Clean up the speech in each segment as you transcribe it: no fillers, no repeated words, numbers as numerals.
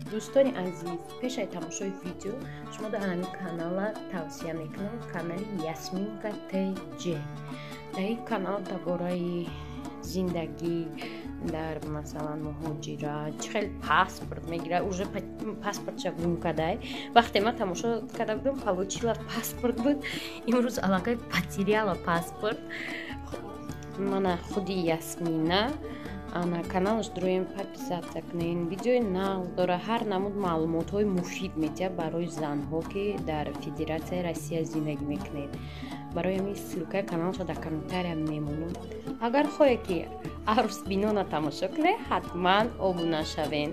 دوستان عزیز، پیش از تماشای ویدیو شما در همین کانال توصیه میکنم، کانال یاسمین کتج. در این کانال درباره زندگی در مثلا مهاجرت خیلی پاسپورت میگیره. اوج پاسپورت چگونه کردای وقتی من تماشا کرده بودم получила پاسپورت بود. امروز علاقه потеряла паспорт. من خودی یاسمینا на каналаш дроем подписаться к ней. Видео на дора ҳар намуд маълумотҳои муфид медиҳад барои занҳо ки дар Федератсияи Россия зиндагӣ мекунед. барои ҳамин ссилкаи каналашро дар комментария мемонам. агар хоҳед ки арӯсбино тамошо кунед, ҳатман обуна шавед.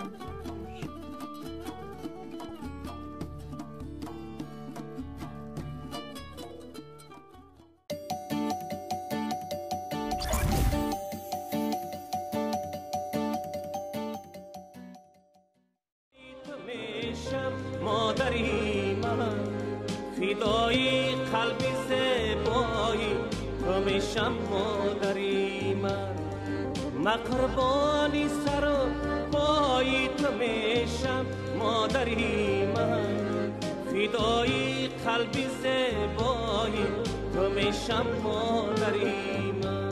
مادری من فدای قلبی زیبایی تو میشم مادری من قربانی سر و پای تو میشم مادری من فدای قلبی زیبایی تو میشم مادری من.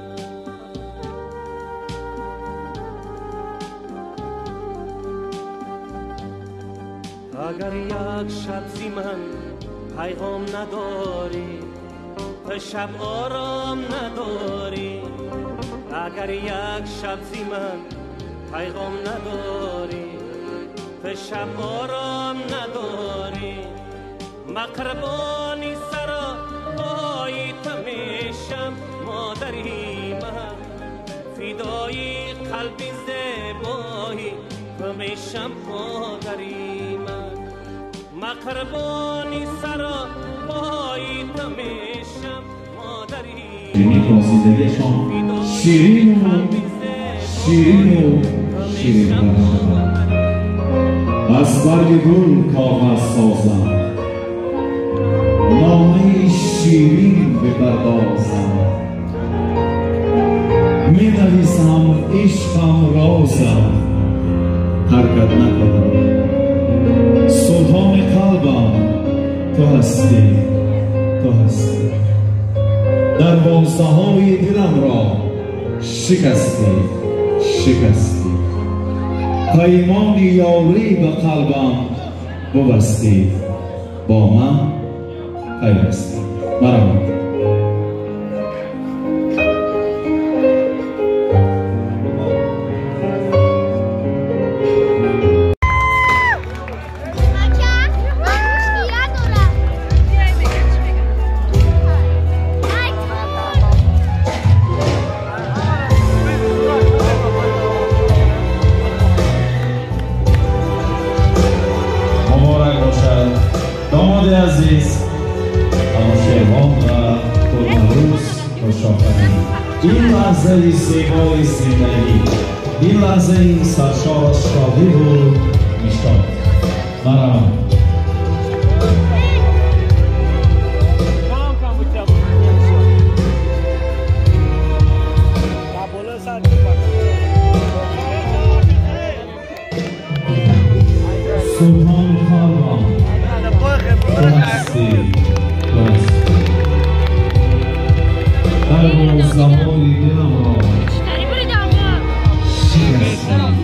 اگر یک شب زی من پیغام نداری، تو شب آرام نداری. اگر یک شب زی من پیغام نداری، تو شب آرام نداری. من قربانی سر پای تو میشم مادری من فدای قلبی زیبایی تو میشم مادری من. من قربانی سر پای تو میشم مادری من. شیرین و شیرین از برگ گل کاغذ سازم، نامه شیرین بپردازم. می نویسم عشقم رازم، حرکت نکنم. سلطان قلبم تو هستی، تو هستی. دروازه های دلم را شکستی، شکستی. پیمان یاری به قلبم ببستی، با من پیوستی. مرحبا. داماد عزیز، شیوان و خودنوز خوشآمدید. این لحظه زیبای زندگی، این لحظه سرشار از شادی و مشتاق. مرحبا. سلطان خالم هستی، در روزهای دلم را شکستی.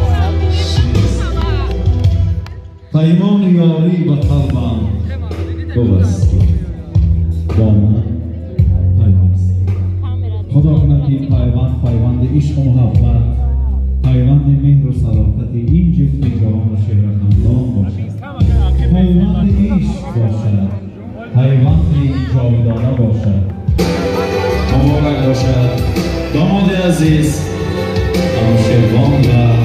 پیمان یاری به قلبم ببستی، با من پیوستی. خدا کند که این پیوند پیوند عشق و محبت، پیوند مهر و صداقت این جفت جوان و شهر خندان باشد. پیوند عشق باشد، پیوند جاودانه باشد. مبارک باشد داماد عزیز، انوشیروان و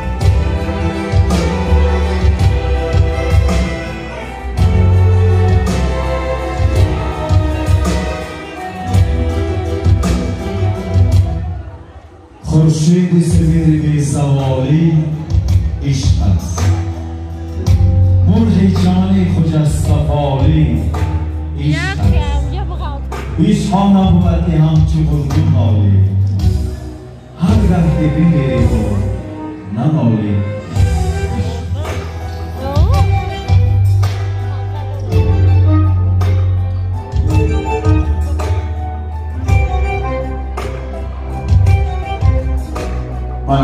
خورشید سفید بی زوالی عشق است. مرغ جانی خجسته عشق است. عشق ها نبود که همچو بلبل حالی، هر گه که بمیری و ننالی.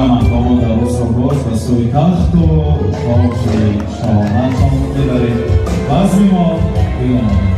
مقام در روز و سوی تخت و تاج شاهانتان میبریم. بزم ما بیان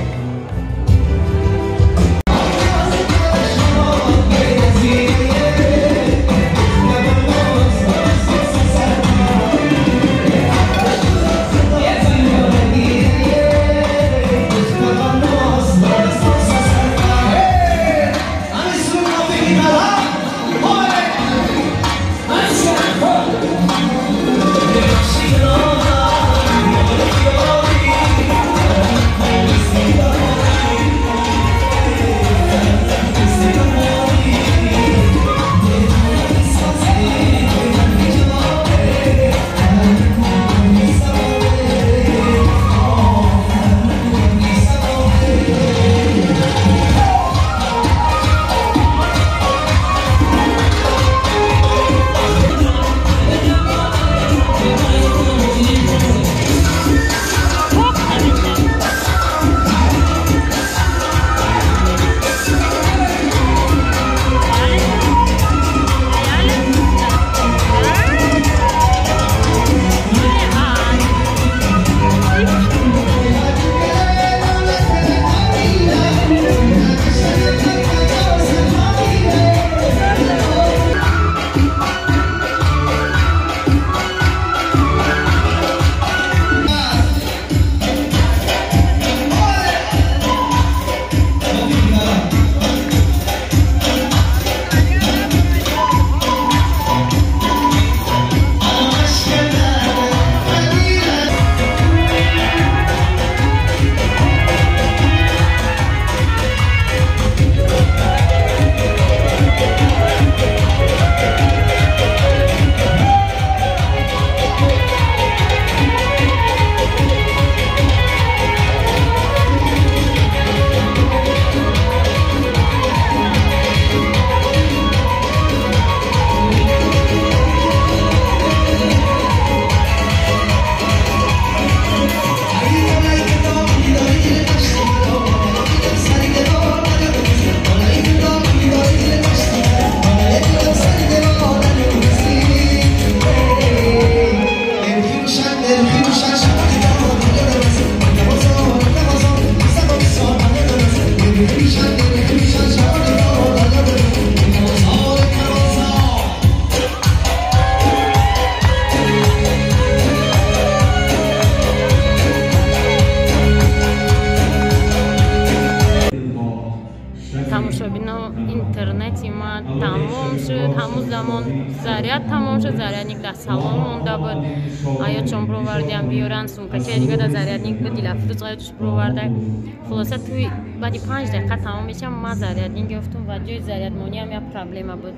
اینترنتی ما تمام شد. همون زمان زریعت تمام شد. زریعتنیک در سالن مونده بود. آیا چون پروردیم بیارن سومکه که دیگه در زریعتنیک بود دیلافروز قایدش پرورده. خلاصه توی بعدی 5 دقیقه تمام میشم. ما زریعتنیک گفتم و جای زریعت مونی هم یک پرابلم بود.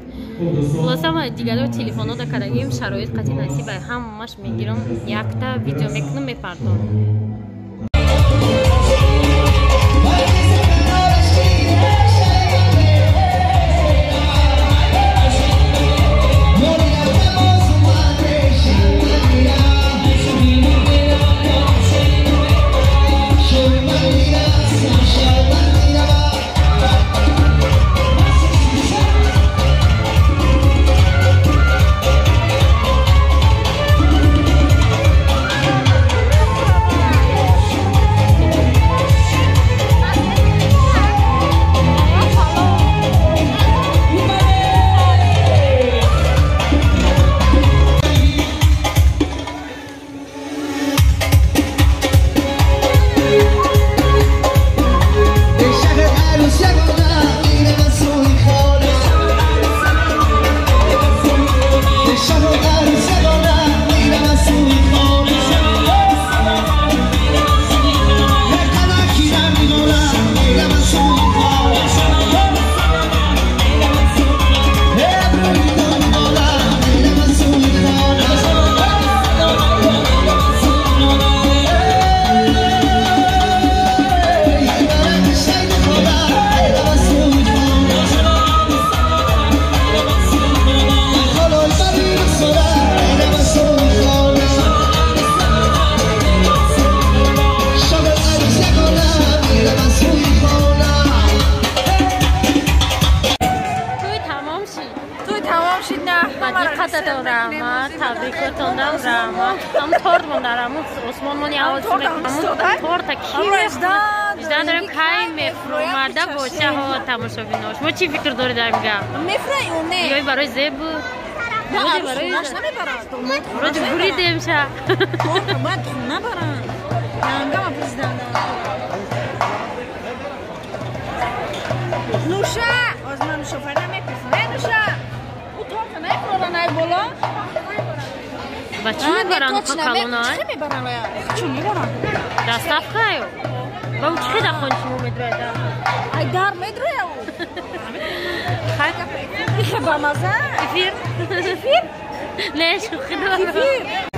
خلاصه ما دیگه دو تلفن ها کردیم شرایط قطعی نصیب همش میگیرم یک تا ویدیو میکنم میپردم. خاطرتون رحمت تبریکتون دارم رحمت هم تورت من دارم عثمان من یه تورت کی اجدان دارم کای مفرومده باشه ها تماشا بیناش ما چی فکر داری در میگم مفرومه یا برای زب نه برای برای بوری دیمشه تورت باید خونه برن نانگام پرزیدن نوشه از من شوفر نمیپیسه نوشه او تورت نمیپرن ای بالا و چی میبرن کالونای؟ چی میبرن چی میبرن؟ دستافکایو و او چی دخون چی میدره دا؟ ای در میدره او خیلی خیلی با مزه کفیر؟ کفیر؟ نه شوخی دارم کفیر